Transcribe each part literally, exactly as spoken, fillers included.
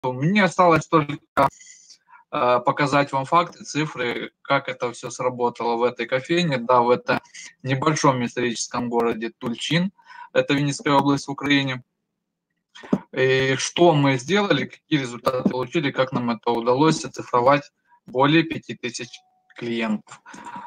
Мне осталось только э, показать вам факты, цифры, как это все сработало в этой кофейне, да, в этом небольшом историческом городе Тульчин, это Винницкая область в Украине. И что мы сделали, какие результаты получили, как нам это удалось оцифровать более пяти тысяч клиентов.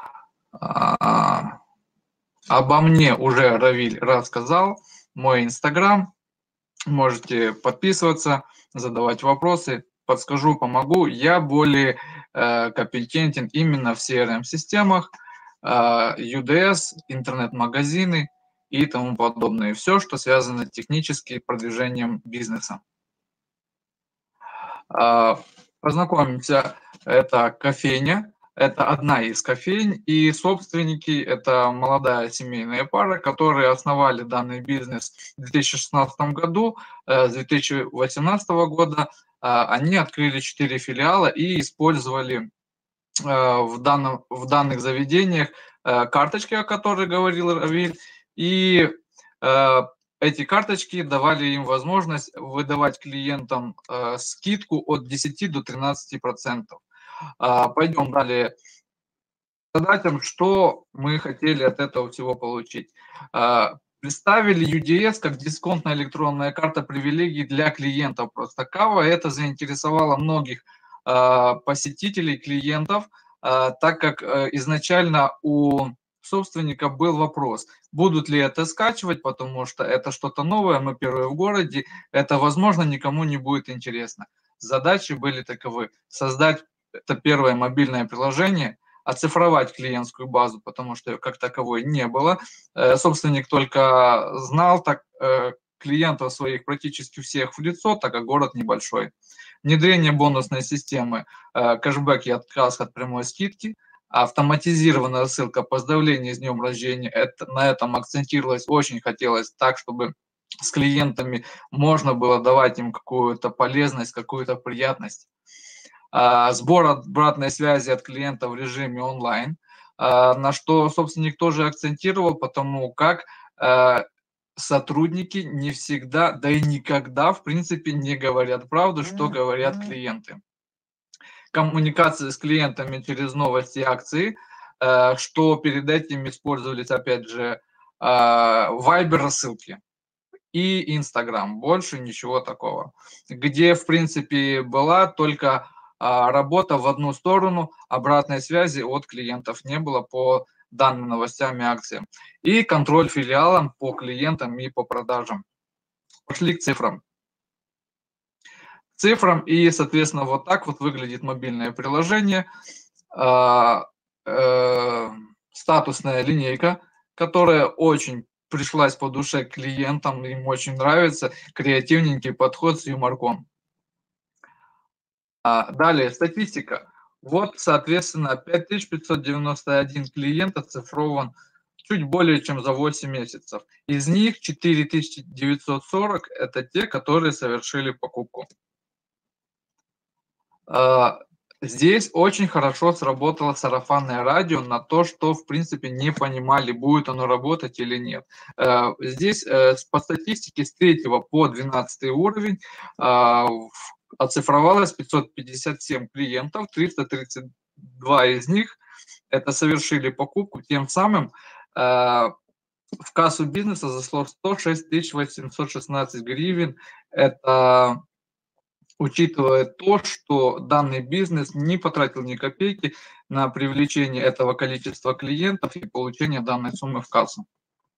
А, обо мне уже Равиль рассказал, мой инстаграм, можете подписываться, задавать вопросы, подскажу, помогу. Я более э, компетентен именно в си ар эм-системах, э, ю ди эс, интернет-магазины и тому подобное. Все, что связано технически с продвижением бизнеса. Э, познакомимся, это кофейня. Это одна из кофейн, и собственники – это молодая семейная пара, которые основали данный бизнес в две тысячи шестнадцатом году. С две тысячи восемнадцатого года они открыли четыре филиала и использовали в, данном, в данных заведениях карточки, о которых говорил Равиль, и эти карточки давали им возможность выдавать клиентам скидку от десяти до тринадцати процентов. Пойдем далее. Задачам, что мы хотели от этого всего получить. Представили ю ди эс как дисконтная электронная карта привилегий для клиентов Простакава. Это заинтересовало многих посетителей, клиентов, так как изначально у собственника был вопрос, будут ли это скачивать, потому что это что-то новое, мы первые в городе, это, возможно, никому не будет интересно. Задачи были таковы: создать это первое мобильное приложение, оцифровать клиентскую базу, потому что ее как таковой не было. Собственник только знал так, клиентов своих практически всех в лицо, так как город небольшой. Внедрение бонусной системы, кэшбэк и отказ от прямой скидки, автоматизированная рассылка поздравлений с днем рождения. Это, на этом акцентировалось, очень хотелось так, чтобы с клиентами можно было давать им какую-то полезность, какую-то приятность. Сбор обратной связи от клиента в режиме онлайн, на что собственник тоже акцентировал, потому как сотрудники не всегда, да и никогда, в принципе, не говорят правду, что говорят клиенты. Коммуникация с клиентами через новости и акции, что перед этим использовались, опять же, Viber рассылки и Instagram, больше ничего такого. Где, в принципе, была только работа в одну сторону, обратной связи от клиентов не было по данным новостям и акциям. И контроль филиалом по клиентам и по продажам. Пошли к цифрам. Цифрам, и, соответственно, вот так вот выглядит мобильное приложение. Статусная линейка, которая очень пришлась по душе клиентам, им очень нравится, креативненький подход с юморком. Далее, статистика. Вот, соответственно, пять тысяч пятьсот девяносто один клиент оцифрован чуть более чем за восемь месяцев. Из них четыре тысячи девятьсот сорок – это те, которые совершили покупку. Здесь очень хорошо сработало сарафанное радио на то, что, в принципе, не понимали, будет оно работать или нет. Здесь по статистике с третьего по двенадцатый уровень оцифровалось пятьсот пятьдесят семь клиентов, триста тридцать два из них это совершили покупку, тем самым в кассу бизнеса зашло сто шесть тысяч восемьсот шестнадцать гривен. Это учитывая то, что данный бизнес не потратил ни копейки на привлечение этого количества клиентов и получение данной суммы в кассу.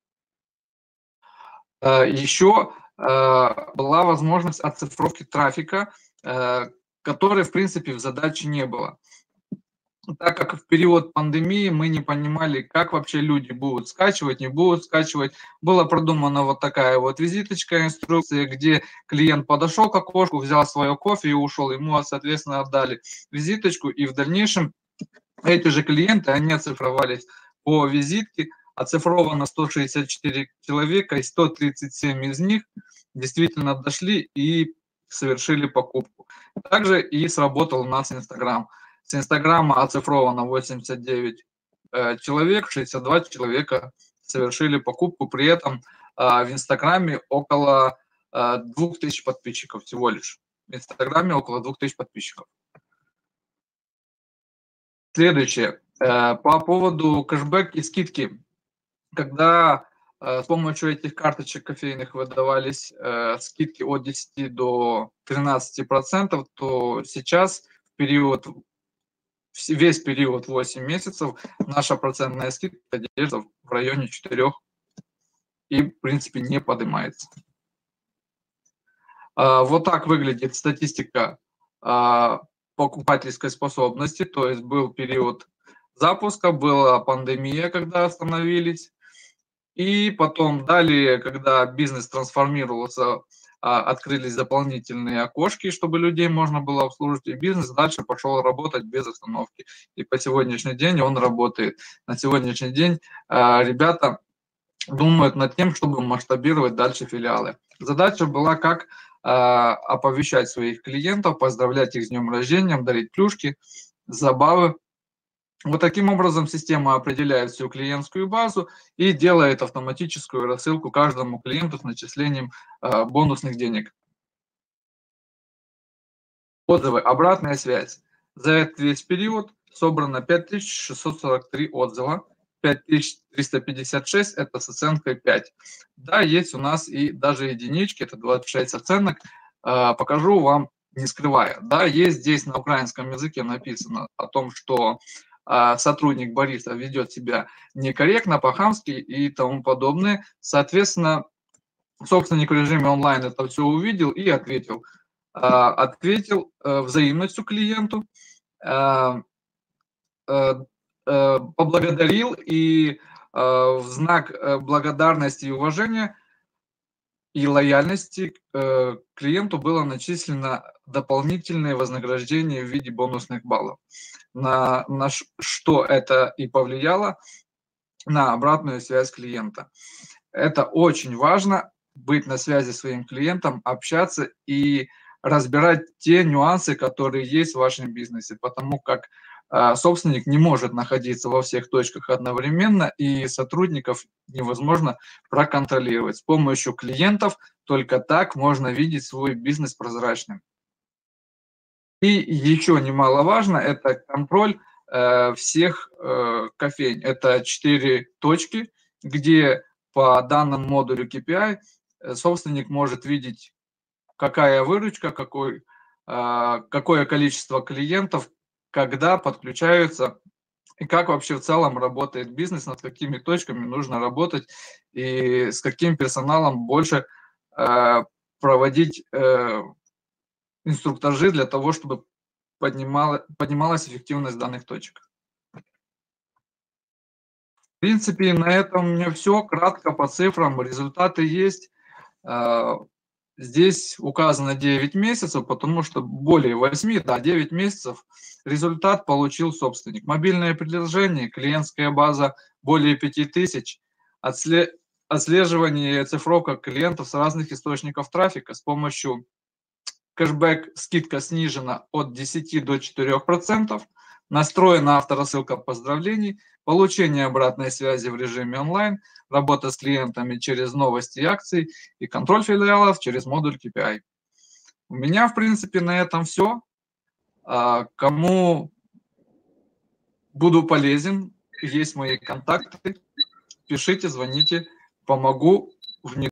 Еще была возможность оцифровки трафика, которой, в принципе, в задаче не было. Так как в период пандемии мы не понимали, как вообще люди будут скачивать, не будут скачивать, была продумана вот такая вот визиточка, инструкция, где клиент подошел к окошку, взял свое кофе и ушел. Ему, соответственно, отдали визиточку, и в дальнейшем эти же клиенты, они оцифровались по визитке. Оцифровано сто шестьдесят четыре человека, и сто тридцать семь из них действительно дошли и совершили покупку. Также и сработал у нас Инстаграм. С Инстаграма оцифровано восемьдесят девять э, человек, шестьдесят два человека совершили покупку. При этом э, в Инстаграме около э, двух тысяч подписчиков всего лишь. в Инстаграме около двух тысяч подписчиков. Следующее. По поводу кэшбэк и скидки. Когда с помощью этих карточек кофейных выдавались скидки от десяти до тринадцати процентов, то сейчас в период, весь период восемь месяцев наша процентная скидка держится в районе четырёх и, в принципе, не поднимается. Вот так выглядит статистика покупательской способности, то есть был период запуска, была пандемия, когда остановились, и потом далее, когда бизнес трансформировался, открылись дополнительные окошки, чтобы людей можно было обслуживать, и бизнес дальше пошел работать без остановки. И по сегодняшний день он работает. На сегодняшний день ребята думают над тем, чтобы масштабировать дальше филиалы. Задача была, как оповещать своих клиентов, поздравлять их с днем рождения, дарить плюшки, забавы. Вот таким образом система определяет всю клиентскую базу и делает автоматическую рассылку каждому клиенту с начислением э, бонусных денег. Отзывы, обратная связь. За этот весь период собрано пять тысяч шестьсот сорок три отзыва, пять тысяч триста пятьдесят шесть это с оценкой пять. Да, есть у нас и даже единички, это двадцать шесть оценок. Э, покажу вам, не скрывая. Да, есть здесь на украинском языке написано о том, что сотрудник Бориса ведет себя некорректно, по-хамски и тому подобное. Соответственно, собственник в режиме онлайн это все увидел и ответил. Ответил взаимностью клиенту, поблагодарил, и в знак благодарности и уважения и лояльности клиенту было начислено дополнительное вознаграждение в виде бонусных баллов. На, на что это и повлияло на обратную связь клиента. Это очень важно, быть на связи с своим клиентом, общаться и разбирать те нюансы, которые есть в вашем бизнесе, потому как э, собственник не может находиться во всех точках одновременно, и сотрудников невозможно проконтролировать. С помощью клиентов только так можно видеть свой бизнес прозрачным. И еще немаловажно, это контроль э, всех э, кофейн. Это четыре точки, где по данному модулю кей пи ай собственник может видеть, какая выручка, какой, э, какое количество клиентов, когда подключаются, и как вообще в целом работает бизнес, над какими точками нужно работать, и с каким персоналом больше э, проводить э, инструктажи для того, чтобы поднимала, поднималась эффективность данных точек. В принципе, на этом у меня все. Кратко по цифрам. Результаты есть. Здесь указано девять месяцев, потому что более восьми, да, девять месяцев результат получил собственник. Мобильное приложение, клиентская база более пяти тысяч, отслеживание и оцифровка клиентов с разных источников трафика с помощью кэшбэк, скидка снижена от десяти до четырёх процентов, настроена авторассылка поздравлений, получение обратной связи в режиме онлайн, работа с клиентами через новости и акции и контроль филиалов через модуль кей пи ай. У меня, в принципе, на этом все. Кому буду полезен, есть мои контакты, пишите, звоните, помогу внедрить.